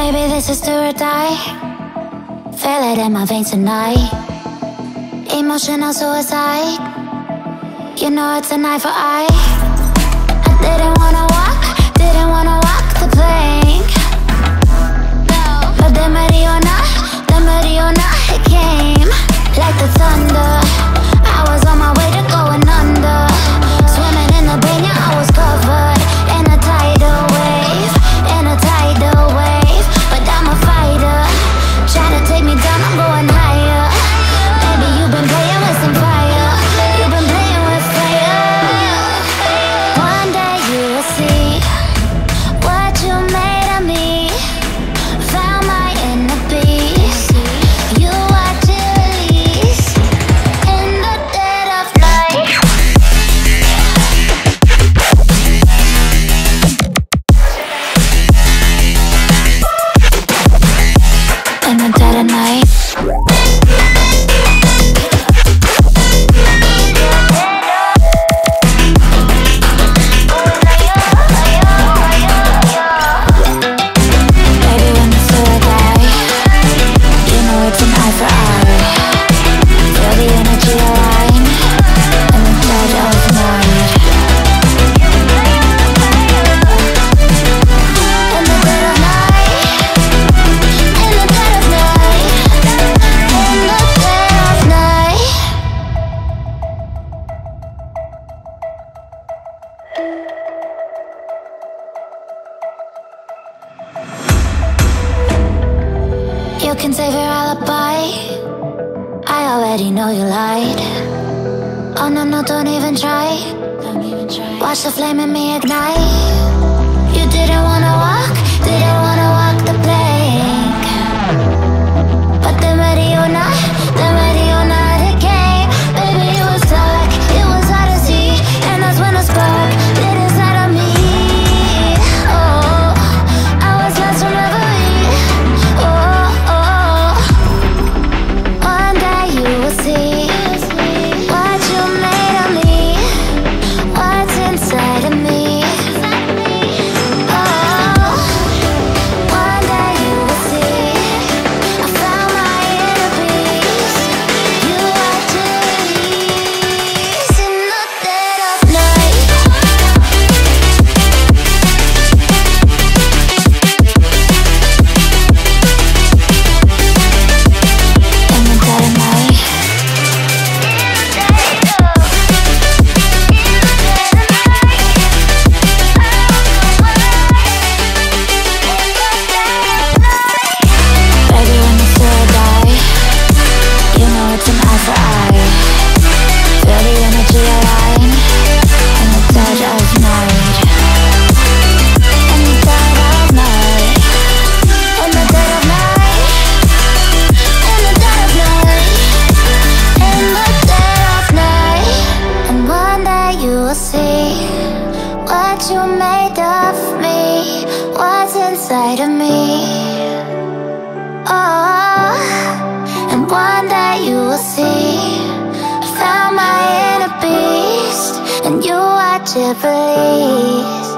Maybe this is do or die. Feel it in my veins tonight. Emotional suicide. You know it's an eye for eye. I didn't wanna walk the plank. But the Mariona, it came like the thunder. I was on my way to going under. Swimming in the banya, I was covered in a tidal wave, but I'm a fighter. Try to take me down, I'm going higher. Baby, you've been playing with some fire. You've been playing with fire. One day you will see what you made of me. Found my inner beast. You watch it release in the dead of night. In the dead of night. Baby, when it's do or die, you know it's an eye for eye. Feel the energy align in the dead of night. In the dead of night. In the dead of night. In the dead of night. You can save your alibi. I already know you lied. Oh no, no, don't even try. Watch the flame in me ignite. You didn't wanna walk the plank. But the Mariona, it came. Baby, it was dark, it was hard to see. And that's when a spark lit inside of me. Oh, I was lost from reverie. Oh, one day you will see what you made of me, what's inside of me. Oh, one day you will see I found my inner peace. You watch it release in the dead of night. In the dead of night. Baby, when it's do or die, you know it's an eye for eye. Feel the energy align in the dead of night. In the dead of night. In the dead of night. In the dead of night. In the dead of night. And one day you will see what you made of me, what's inside of me. Oh, and one day you will see I found my inner beast, and you watch it release